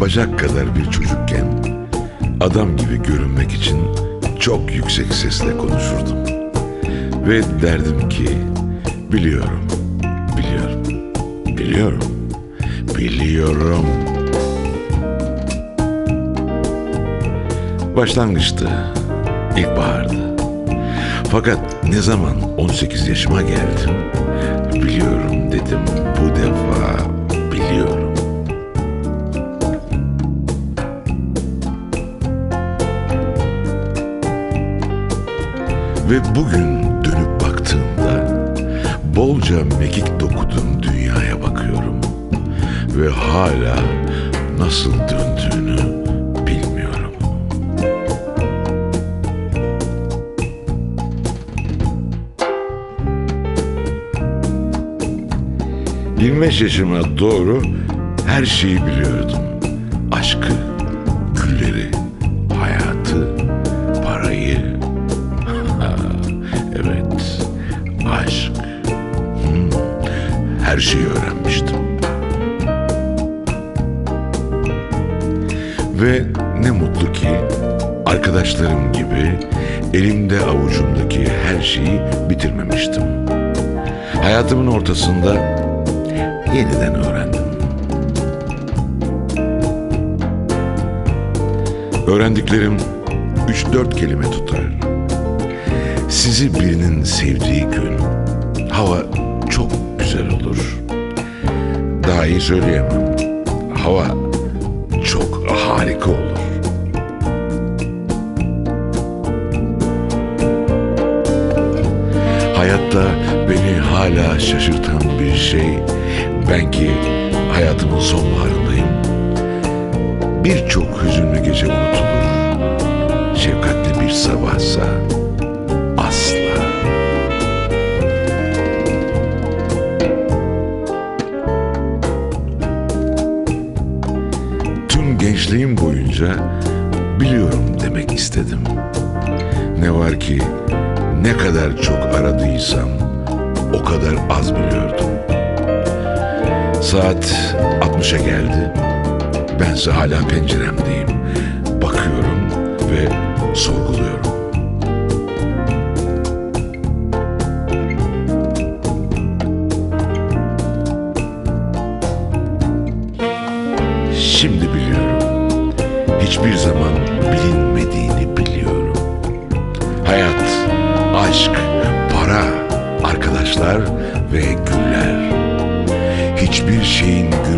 bacak kadar bir çocukken adam gibi görünmek için çok yüksek sesle konuşurdum. Ve derdim ki biliyorum, biliyorum, biliyorum, biliyorum. Başlangıçtı, ilkbahardı. Fakat ne zaman 18 yaşıma geldim, biliyorum dedim, bu defa biliyorum. Ve bugün dönüp baktığımda bolca mekik dokudum dünyaya bakıyorum. Ve hala nasıl döndüğünü bilmiyorum. ...25 yaşıma doğru her şeyi biliyordum. Aşkı, gülleri, hayatı, parayı. Evet, aşk. Her şeyi öğrenmiştim. Ve ne mutlu ki arkadaşlarım gibi elimde avucumdaki her şeyi bitirmemiştim. Hayatımın ortasında yeniden öğrendim. Öğrendiklerim 3-4 kelime tutar. Sizi birinin sevdiği gün hava çok güzel olur. Daha iyi söyleyemem. Hava çok harika olur. Hayatta beni hala şaşırtan bir şey, ben ki hayatımın sonbaharındayım. Birçok hüzünlü gece unutulur. Şefkatli bir sabahsa asla. Tüm gençliğim boyunca biliyorum demek istedim. Ne var ki ne kadar çok aradıysam o kadar az biliyordum. Saat 60'a geldi. Bense hala penceremdeyim. Bakıyorum ve sorguluyorum. Şimdi biliyorum. Hiçbir zaman bilinmediğini biliyorum. Hayat, aşk, para, arkadaşlar ve güller. Hiçbir şeyin